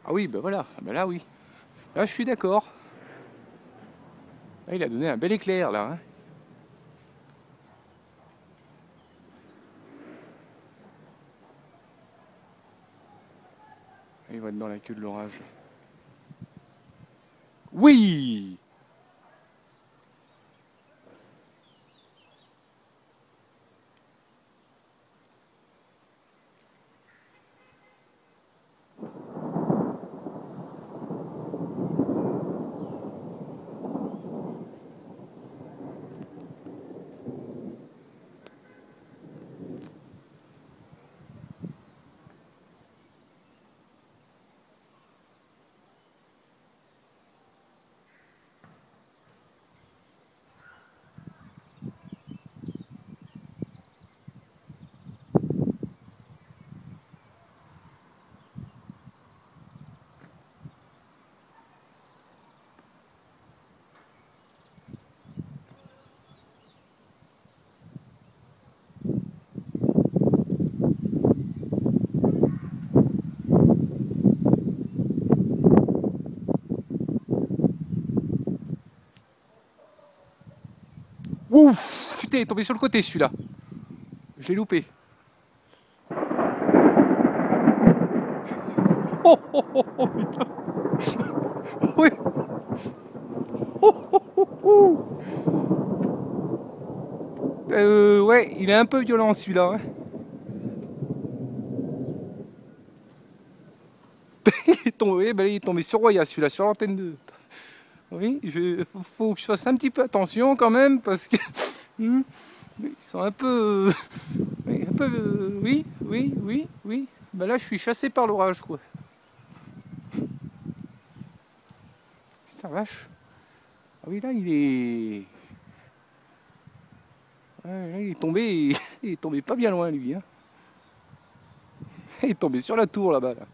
Ah oui, ben voilà, ben là oui. Là je suis d'accord. Là, il a donné un bel éclair là. Hein. Il va être dans la queue de l'orage. Oui! Ouf! Putain, il est tombé sur le côté celui-là. Je l'ai loupé. Oh oh oh oh putain! Oui! Oh oh oh oh! Ouais, il est un peu violent celui-là. Hein. Il est tombé sur Roya celui-là, sur l'antenne 2. Oui, faut que je fasse un petit peu attention quand même parce que ils sont un peu, oui, un peu, oui, oui, oui, oui. Ben là, je suis chassé par l'orage quoi. Putain vache. Ah oui, là, il est, ouais, là, il est tombé pas bien loin lui. Hein. Il est tombé sur la tour là-bas. Là.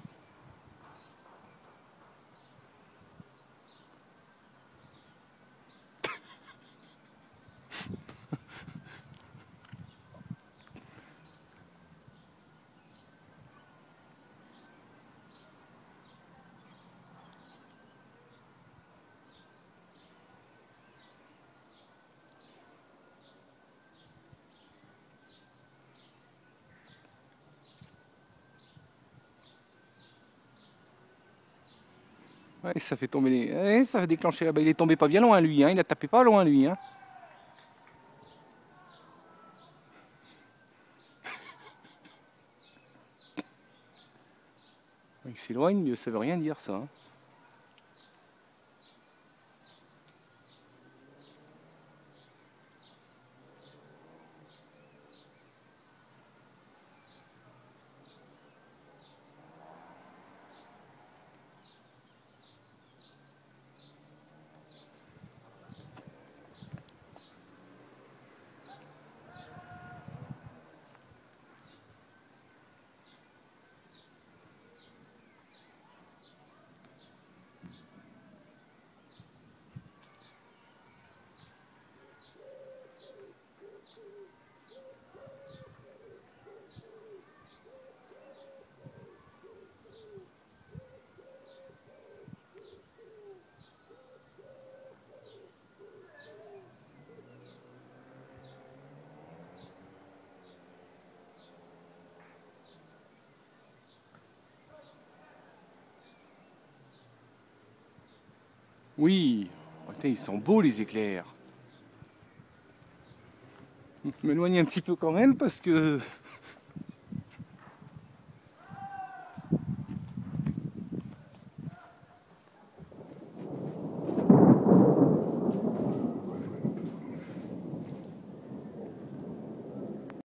Ouais, ça fait tomber les, ouais, ça fait déclencher là-bas. Il est tombé pas bien loin lui. Hein. Il a tapé pas loin lui. Hein. Il s'éloigne, mais ça veut rien dire ça. Hein. Oui, oh, putain, ils sont beaux les éclairs. Je m'éloigne un petit peu quand même parce que